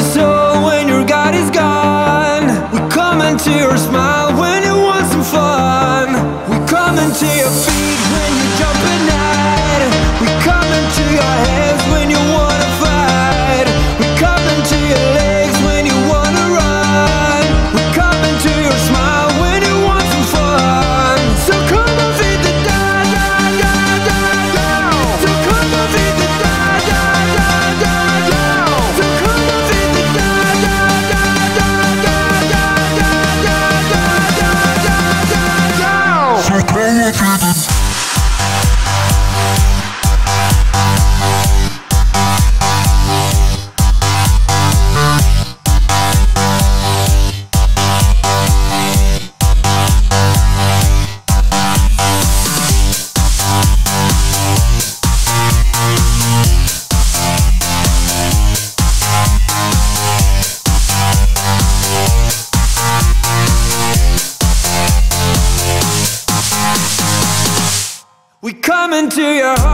soul when your God is gone. We come into your smile when you want some fun. We come into your feet when you jump at night. We come into your hands when you wanna fight. We come into your legs when you wanna run. We come into your smile when you want some fun. So come on, feed the da da da da da. So come on, feed the da da da da da. So come on, feed the da da da da da da da da da da da. So come on, feed the. We come into your